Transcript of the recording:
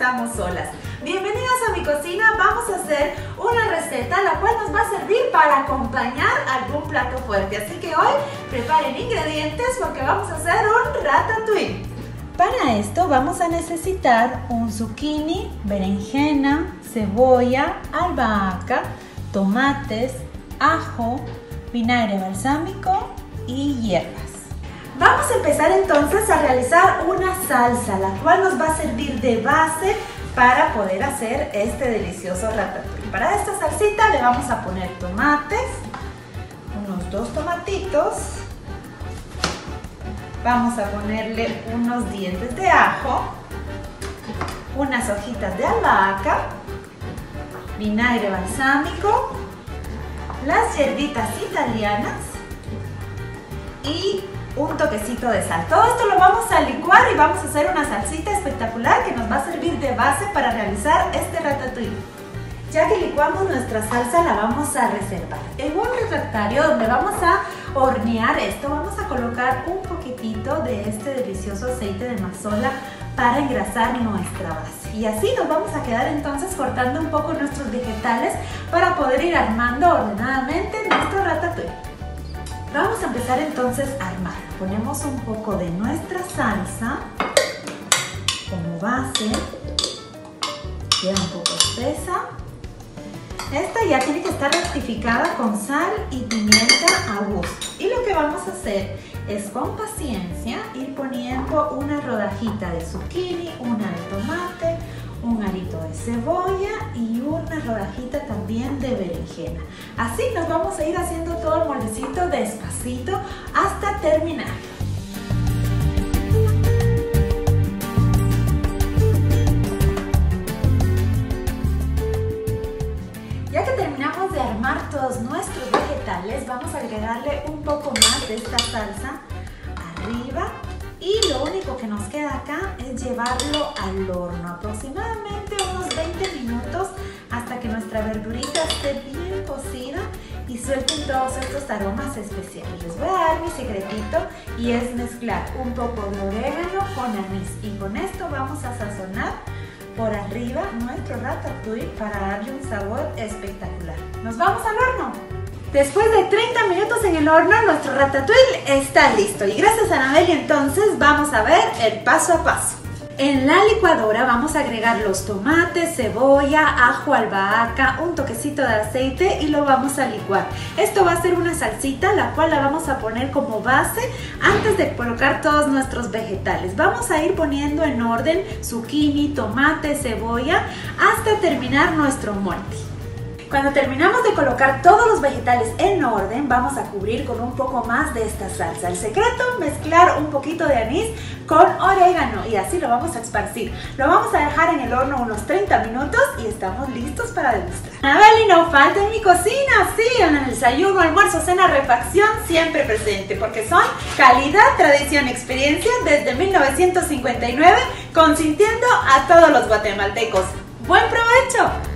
estamos solas. Bienvenidos a mi cocina. Vamos a hacer una receta la cual nos va a servir para acompañar algún plato fuerte. Así que hoy preparen ingredientes porque vamos a hacer un ratatouille. Para esto vamos a necesitar un zucchini, berenjena, cebolla, albahaca, tomates, ajo, vinagre balsámico y hierbas. Vamos a empezar entonces a realizar una salsa, la cual nos va a servir de base para poder hacer este delicioso ratatouille. Para esta salsita le vamos a poner tomates, unos 2 tomatitos, vamos a ponerle unos dientes de ajo, unas hojitas de albahaca, vinagre balsámico, las hierbitas italianas y un toquecito de sal. Todo esto lo vamos a licuar y vamos a hacer una salsita espectacular que nos va a servir de base para realizar este ratatouille. Ya que licuamos nuestra salsa, la vamos a reservar. En un refractario donde vamos a hornear esto, vamos a colocar un poquitito de este delicioso aceite de mazola para engrasar nuestra base. Y así nos vamos a quedar entonces cortando un poco nuestros vegetales para poder ir armando ordenadamente nuestro ratatouille. Vamos a empezar entonces a armar. Ponemos un poco de nuestra salsa como base. Queda un poco espesa. Esta ya tiene que estar rectificada con sal y pimienta a gusto. Y lo que vamos a hacer es con paciencia ir poniendo una rodajita de zucchini, una de tomate, un arito de cebolla y una rodajita también de berenjena. Así nos vamos a ir haciendo todo el moldecito despacito hasta terminar. Ya que terminamos de armar todos nuestros vegetales, vamos a agregarle un poco más de esta salsa arriba. Y lo único que nos queda acá es llevarlo al horno, aproximadamente unos 20 minutos hasta que nuestra verdurita esté bien cocida y suelten todos estos aromas especiales. Les voy a dar mi secretito y es mezclar un poco de orégano con anís. Y con esto vamos a sazonar por arriba nuestro ratatouille para darle un sabor espectacular. ¡Nos vamos al horno! Después de 30 minutos en el horno, nuestro ratatouille está listo. Y gracias a Anabeli entonces vamos a ver el paso a paso. En la licuadora vamos a agregar los tomates, cebolla, ajo, albahaca, un toquecito de aceite y lo vamos a licuar. Esto va a ser una salsita la cual la vamos a poner como base antes de colocar todos nuestros vegetales. Vamos a ir poniendo en orden zucchini, tomate, cebolla hasta terminar nuestro molde. Cuando terminamos de colocar todos los vegetales en orden, vamos a cubrir con un poco más de esta salsa. El secreto, mezclar un poquito de anís con orégano y así lo vamos a esparcir. Lo vamos a dejar en el horno unos 30 minutos y estamos listos para degustar. Anabeli no falta en mi cocina, sí, en el desayuno, almuerzo, cena, refacción, siempre presente, porque son calidad, tradición, experiencia desde 1959, consintiendo a todos los guatemaltecos. ¡Buen provecho!